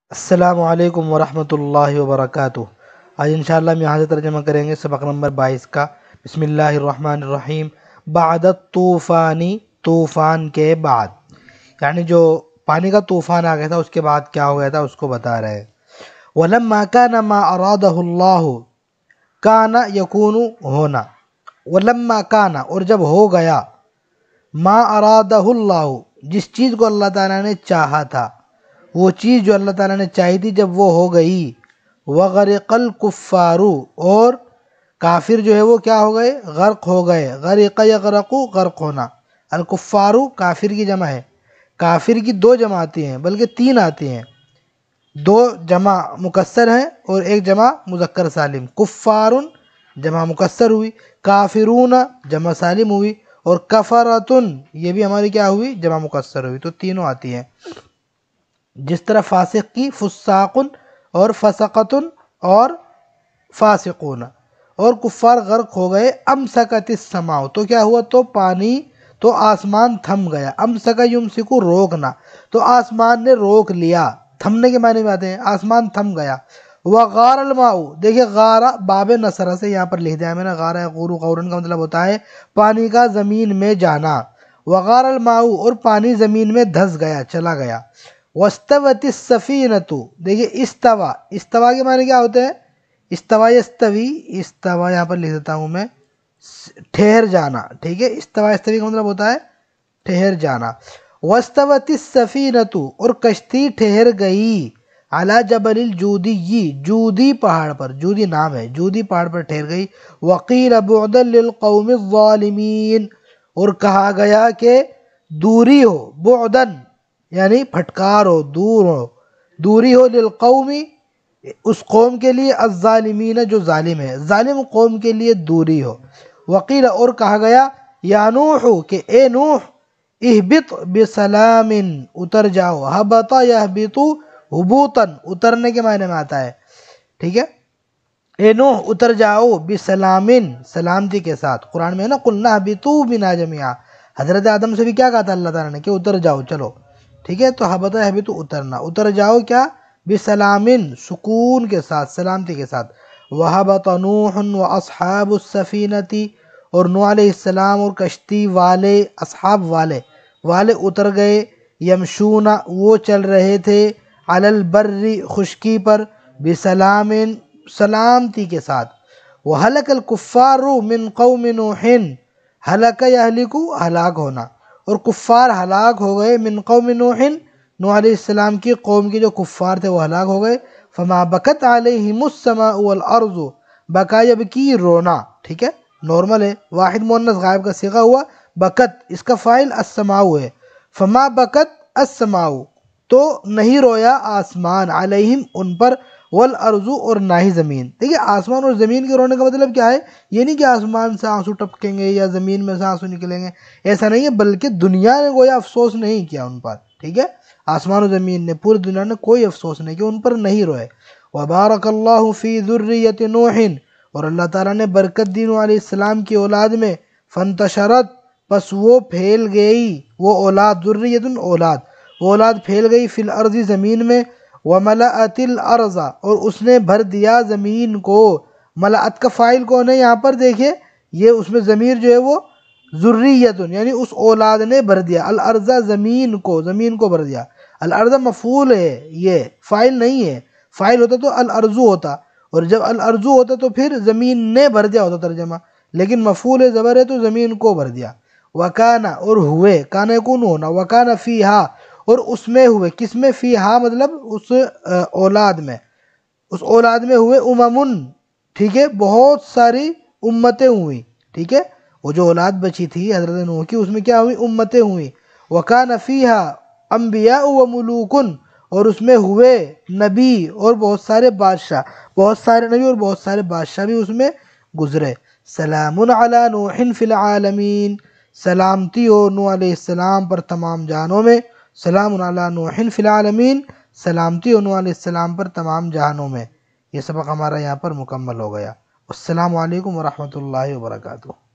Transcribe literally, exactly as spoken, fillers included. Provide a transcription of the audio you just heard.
السلام علیکم ورحمۃ اللہ وبرکاتہ۔ آج انشاءاللہ ہم یہاں سے ترجمہ کریں گے سبق نمبر بائیس کا۔ بسم اللہ الرحمن الرحیم۔ بعد الطوفانی، طوفان کے بعد، یعنی جو پانی کا طوفان آ گیا تھا اس کے بعد کیا ہو گیا تھا اس کو بتا رہے ہیں۔ وَلَمَّا كَانَ مَا أَرَادَهُ اللَّهُ كَانَ يَكُونُ ہونا۔ وَلَمَّا كَانَ اور جب ہو گیا، مَا أَرَادَهُ اللَّهُ جس چیز کو اللہ تعالیٰ نے چاہا تھا، وہ چیز جو اللہ تعالیٰ نے چاہی تھی جب وہ ہو گئی، وغرق الکفار اور کافر جو ہے وہ کیا ہو گئے، غرق ہو گئے۔ غرق یغرق غرق ہونا، الکفار کافر کی جمع ہے۔ کافر کی دو جمع آتی ہیں بلکہ تین آتی ہیں، دو جمع مکسر ہیں اور ایک جمع مذکر سالم۔ کفار جمع مکسر ہوئی، کافرون جمع سالم ہوئی، اور کفرتن یہ بھی ہماری کیا ہوئی، جمع مکسر ہوئی، تو تینوں آتی ہیں۔ جس طرح فاسق کی فساقن اور فسقتن اور فاسقون، اور کفار غرق ہو گئے۔ امسکت السماء تو کیا ہوا، تو پانی تو آسمان تھم گیا۔ امسک یمسکو روکنا، تو آسمان نے روک لیا، تھمنے کے معنی میں آتے ہیں، آسمان تھم گیا۔ وغار الماء دیکھیں غارہ باب نصرہ سے یہاں پر لکھ دیا میں نے، غارہ یغور غورن کا مطلب ہوتا ہے پانی کا زمین میں جانا۔ وغار الماء اور پانی زمین میں دھس گیا، چلا گیا۔ واستوت السفینۃ دیکھیے استوا، استوا کے معنی کیا ہوتے ہیں، استوا یستوی، استوا یہاں پر لکھ دیتا ہوں میں، ٹھہر جانا، ٹھیک ہے۔ استوا یستوی کا مطلب ہوتا ہے ٹھہر جانا۔ واستوت السفینۃ اور کشتی ٹھہر گئی، علی جبل الجودی جودی پہاڑ پر، جودی نام ہے، جودی پہاڑ پر ٹھہر گئی۔ وقیل بعدا للقوم الظالمین اور کہا گیا کہ دوری ہو، بعدن یعنی پھٹکار ہو، دور ہو، دوری ہو، للقومی اس قوم کے لیے، الظالمین جو ظالم ہے، ظالم قوم کے لیے دوری ہو۔ وقیل اور کہا گیا، یا نوح کہ اے نوح، اہبط بسلام اتر جاؤ، ہبط یہبط حبوطا اترنے کے معنی میں آتا ہے، ٹھیک ہے۔ اے نوح اتر جاؤ، بسلام سلامتی کے ساتھ۔ قرآن میں ہے نا قلنا اہبطوا بنا جميعا، حضرت آدم سے بھی کیا کہا تھا اللہ تعالیٰ نے کہ اتر جاؤ چلو، ٹھیک ہے۔ تو ہبط یہبط اترنا، اتر جاؤ کیا، بسلام سکون کے ساتھ، سلامتی کے ساتھ۔ وہبط نوح واصحاب السفینۃ اور نوح علیہ السلام اور کشتی والے، اصحاب والے، والے اتر گئے، یمشون وہ چل رہے تھے، علی البر خشکی پر، بسلام سلامتی کے ساتھ۔ وہلک الکفار من قوم نوح، ہلک یہلک ہلاک ہونا، اور کفار ہلاک ہو گئے، من قوم نوح نوح علیہ السلام کی قوم کے جو کفار تھے وہ ہلاک ہو گئے۔ فما بکت علیہم السماء والارض، بکا یبکی رونا، ٹھیک ہے، نارمل ہے، واحد مؤنث غائب کا صیغہ ہوا، بکت اس کا فاعل السماء ہے۔ فما بکت السماء تو نہیں رویا آسمان، علیہم ان پر، والارض اور نہ ہی زمین۔ دیکھیے آسمان اور زمین کے رونے کا مطلب کیا ہے، یہ نہیں کہ آسمان سے آنسو ٹپکیں گے یا زمین میں سے آنسو نکلیں گے، ایسا نہیں ہے، بلکہ دنیا نے گویا افسوس نہیں کیا ان پر، ٹھیک ہے، آسمان و زمین نے، پوری دنیا نے کوئی افسوس نہیں کیا، ان پر نہیں روئے۔ وبارک اللہ فی ذریۃ نوح اور اللہ تعالیٰ نے برکت دی نوح علیہ السلام کی اولاد میں، فانتشرت پس وہ پھیل گئی، وہ اولاد، ذریۃ اولاد، وہ اولاد پھیل گئی، فی الارض زمین میں، وملأت الارض اور اس نے بھر دیا زمین کو۔ ملأت کا فاعل کون ہے یہاں پر، دیکھیے یہ اس میں ضمیر جو ہے وہ ذریۃ یعنی اس اولاد نے بھر دیا، الارض زمین کو، زمین کو بھر دیا۔ الارض مفعول ہے، یہ فاعل نہیں ہے، فاعل ہوتا تو الارض ہوتا، اور جب الارض ہوتا تو پھر زمین نے بھر دیا ہوتا ترجمہ، لیکن مفعول ہے، زبر ہے تو زمین کو بھر دیا۔ وکانا اور ہوئے، کانا یکون ہونا، وکانا فیہا اور اس میں ہوئے، کس میں، فیہا مطلب اس اولاد میں، اس اولاد میں ہوئے، اممن ٹھیک ہے، بہت ساری امتیں ہوئیں، ٹھیک ہے، وہ جو اولاد بچی تھی حضرت نوح کی اس میں کیا ہوئی، امتیں ہوئیں۔ وکان فیہا انبیاء و ملوکن اور اس میں ہوئے نبی اور بہت سارے بادشاہ، بہت سارے نبی اور بہت سارے بادشاہ بھی اس میں گزرے۔ سلام علی نوح فی العالمین سلامتی ہو نوح علیہ السلام پر تمام جہانوں میں، سلام علی نوح فی العالمین سلامتی ہو نوح علیہ السلام پر تمام جہانوں میں۔ یہ سبق ہمارا یہاں پر مکمل ہو گیا۔ السلام علیکم ورحمۃ اللہ وبرکاتہ۔